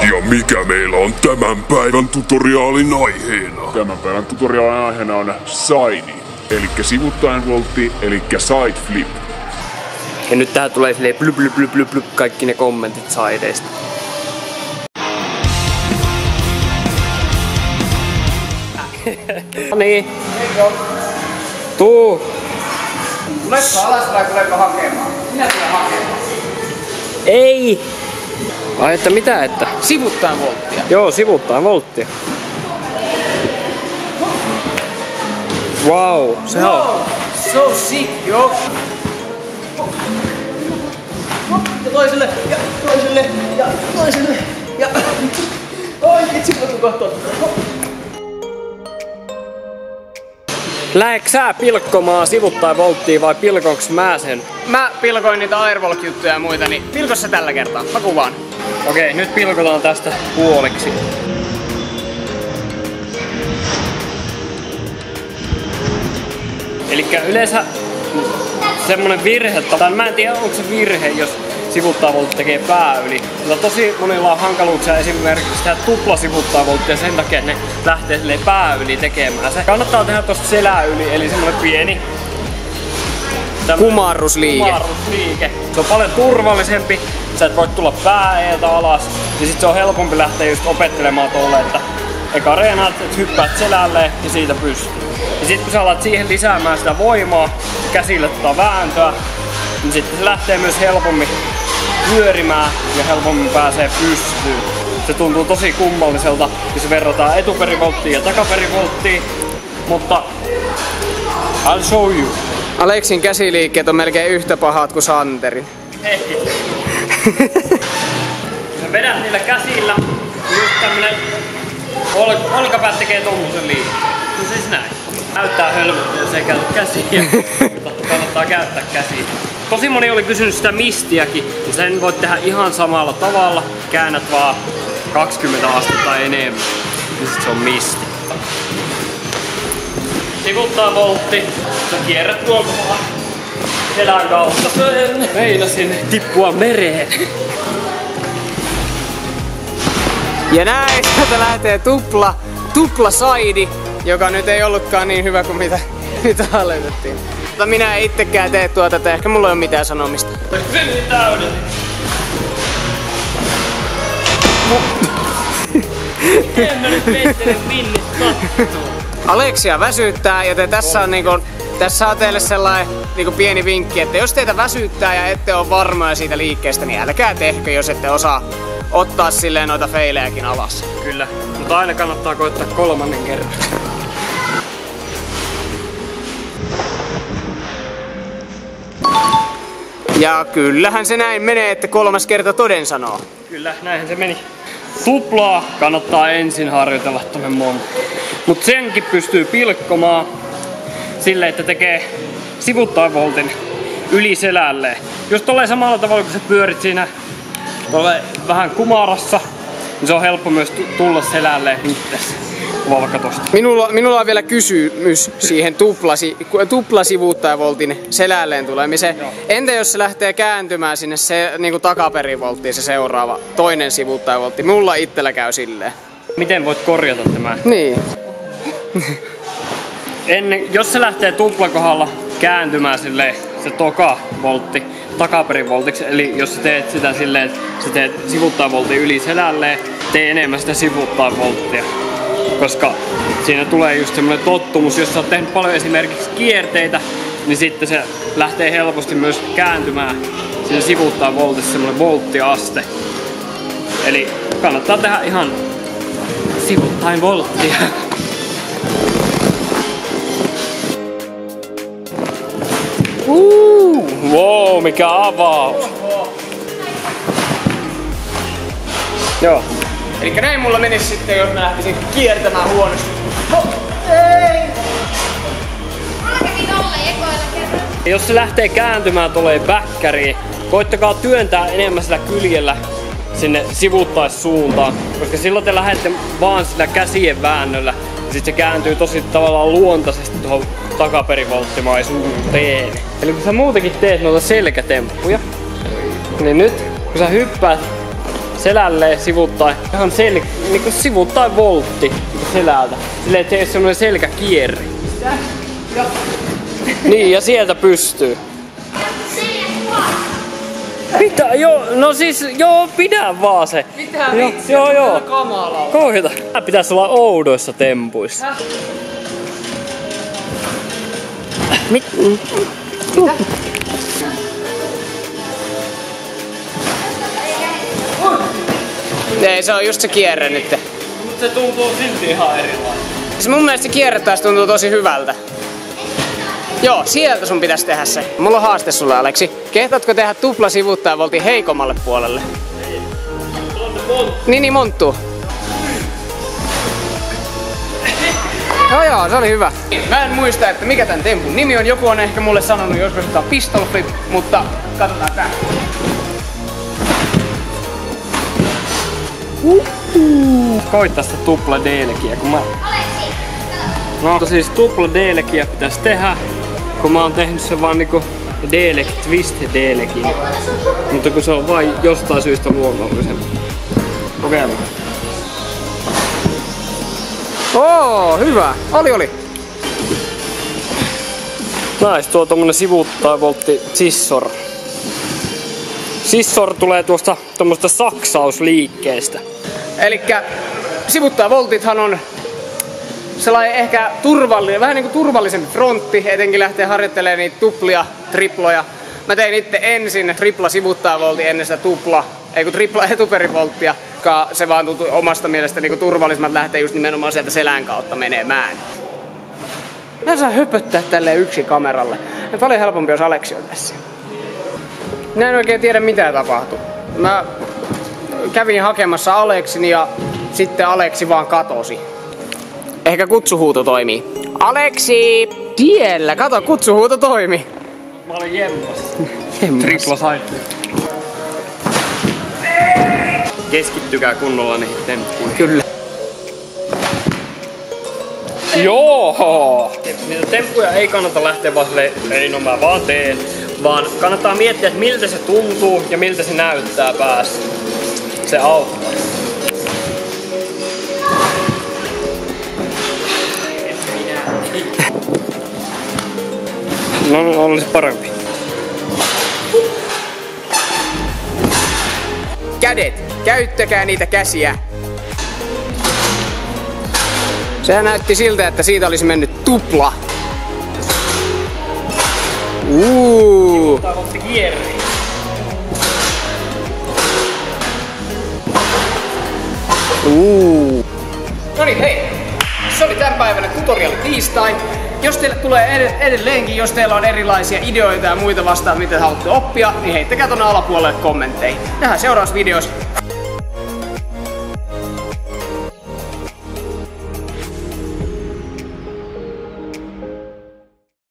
Ja mikä meillä on tämän päivän tutoriaalin aiheena? Tämän päivän tutoriaalin aiheena on side, elikkä sivuttaen voltti, elikkä side flip. Ja nyt tähän tulee silleen blup blup blup blup blup kaikki ne kommentit sideista. No niin. Tuu. Tuletko alas vai tuleeko hakemaan? Minä tulen hakemaan. Ei. Ai että mitä että? Sivuttaen volttia. Joo, sivuttaen volttia. Wow, se on. So sick, joo. Ja toiselle, ja toiselle, ja toiselle, ja... Oi, vitsi, mä tuun kohtaan. Lähetkö sä pilkkomaan sivuttaen volttia vai pilkonks mä sen? Mä pilkoin niitä Airwalk-juttuja ja muita, niin pilko se tällä kertaa. Mä kuvaan. Okei, nyt pilkotaan tästä puoliksi. Elikkä yleensä semmonen virhe, tai mä en tiedä onko se virhe, jos sivuttaen voltti tekee pää yli. Mutta tosi monilla on hankaluuksia esimerkiksi tehdä tupla sivuttaen volttia sen takia, että ne lähtee silleen pää yli tekemään se. Kannattaa tehdä tosta selää yli, eli semmonen pieni Kumarrusliike. Se on paljon turvallisempi, sä et voi tulla pää eeltä alas, ja sit se on helpompi lähteä just opettelemaan tolle, että eka reenaat, että hyppäät selälle ja siitä pystyy. Ja sit kun sä alat siihen lisäämään sitä voimaa, käsille vääntöä, niin sitten se lähtee myös helpommin pyörimään ja helpommin pääsee pystyyn. Se tuntuu tosi kummalliselta, jos verrataan etuperivolttiin ja takaperivolttiin, mutta I'll show you. Aleksin käsiliikkeet on melkein yhtä pahat kuin Santerin. Hei. Sä vedät niillä käsillä, just tämmönen olkapäät tekee tommosen liikkeen. No siis näin. Näyttää hölmöltä, jos ei käytä käsiä, mutta kannattaa käyttää käsiä. Tosi moni oli kysynyt sitä mistiäkin, mutta sen voit tehdä ihan samalla tavalla. Käännät vaan 20 astetta enemmän, niin sit se on misti. Sivuttaa voltti, sä kierrät tuolta vaan selän kautta. Meinasin tippua mereen. Ja näin sieltä lähtee tupla saidi, joka nyt ei ollutkaan niin hyvä kuin mitä aloitettiin. Mutta minä en itsekään tee tuota, että ehkä mulla ei ole mitään sanomista. Olisiko se niin täydellinen? En mä nyt vettele minne sattuu. Aleksia väsyttää, joten tässä on teille sellainen pieni vinkki, että jos teitä väsyttää ja ette ole varmoja siitä liikkeestä, niin älkää tehkö, jos ette osaa ottaa silleen noita feilejäkin alas. Kyllä, mutta aina kannattaa koittaa 3. kerran. Ja kyllähän se näin menee, että 3. kerta toden sanoo. Kyllä, näinhän se meni. Tuplaa kannattaa ensin harjoitella tonne monta. Mut senkin pystyy pilkkomaan silleen, että tekee sivuttaen voltin yli selälleen. Jos tolleen samalla tavalla kun sä pyörit siinä vähän kumarassa, niin se on helppo myös tulla selälleen itse. Vaikka tosta. Minulla on vielä kysymys siihen tuplasivuttaen voltin selälleen tulemiseen. Joo. Entä jos se lähtee kääntymään sinne se takaperivolttiin se seuraava toinen sivuttaen voltti? Mulla itsellä käy silleen. Miten voit korjata tämän? Niin. Jos se lähtee tuplakohdalla kääntymään silleen, se toka voltti takaperivoltiksi, eli jos sä teet sitä silleen, että sä teet sivuttaen voltin yli selälleen, tee enemmän sitä sivuttaen volttia. Koska siinä tulee just semmoinen tottumus, jos sä oot tehnyt paljon esimerkiksi kierteitä, niin sitten se lähtee helposti myös kääntymään siinä sivuttaen voltissa semmoinen volttiaste. Eli kannattaa tehdä ihan sivuttaen volttia. Wow, mikä avaus! Joo. Elikkä näin mulla menisi sitten, jos mä lähtisin kiertämään huonosti. Jos se lähtee kääntymään tolleen väkkäriin, koittakaa työntää enemmän sillä kyljellä sinne sivuttaissuuntaan, koska silloin te lähdette vaan sillä käsien väännöllä, ja sit se kääntyy tosi tavallaan luontaisesti tuohon takaperivolttimaisuuteen. Eli kun sä muutenkin teet noita selkätemppuja, niin nyt kun sä hyppäät selälleen sivuttain. Ihan niinku sivuttain voltti niinku selältä. Silleen, ettei ole semmonen selkäkierre. Niin, ja sieltä pystyy. Mitä? Joo, no siis, joo, pidä vaan se. Mitä vitsiä? Joo. Kamalaa. Koita. Tää pitäis olla oudoissa tempuissa. Mitä? Ei, se on just se kierre nyt. Mut se tuntuu silti ihan erilainen. Se mun mielestä se kierre taas tuntuu tosi hyvältä. Joo, sieltä sun pitäisi tehdä se. Mulla on haaste sulle, Aleksi. Kehtaatko tehdä tupla sivuttajavoltin heikommalle puolelle? Niin, monttuu. Joo, se oli hyvä. Mä en muista, että mikä tän tempun nimi on. Joku on ehkä mulle sanonut joskus, että on pistol flip, mutta katsotaan tää. Koittaa sitä tupla D-lekiä, kun mä... No siis tupla D-lekiä pitäis tehdä, kun mä oon tehnyt sen vaan niinku D-leg twist D-lekin. Mutta kun se on vain jostain syystä luonnollisen. Kokeillaan. Hyvä. Oli. Nais, tuo tommonen sivuttajavoltti Scissor. Scissor tulee tuosta tommosta saksausliikkeestä. Elikkä sivuttajavoltithan on sellainen ehkä turvallinen, vähän niinku turvallisempi frontti, etenkin lähtee harjoittelemaan niitä tuplia, triploja. Mä tein itse ensin tripla sivuttajavoltin ennen sitä tripla etuperivolttia, koska se vaan tuntui omasta mielestä niinku turvallisemmat lähtee just nimenomaan sieltä selän kautta menemään. Mä saan höpöttää tälleen yksi kameralle. Ja paljon helpompi, jos Aleksi on tässä. Mä en oikein tiedä mitä tapahtui. Mä kävin hakemassa Aleksin ja sitten Aleksi vaan katosi. Ehkä kutsuhuuto toimii. Aleksi! Tiellä! Kato, kutsuhuuto toimi. Mä olin jemmassa. Tripla saitti. Keskittykää kunnolla niihin temppuihin. Kyllä. Joo! Niitä temppuja ei kannata lähteä vaan silleen, ei no mä vaan teen. Vaan kannattaa miettiä, että miltä se tuntuu ja miltä se näyttää päässä. Se auttaa. No, olisi parempi. Kädet! Käyttäkää niitä käsiä! Sehän näytti siltä, että siitä olisi mennyt tupla. Tää otti kierri. No niin, hei! Se oli tämän päivänä tutorial tiistai. Jos teille tulee edelleenkin, jos teillä on erilaisia ideoita ja muita vastaan, mitä haluatte oppia, niin heittäkää tuonne alapuolelle kommentteihin. Nähdään seuraavassa videossa.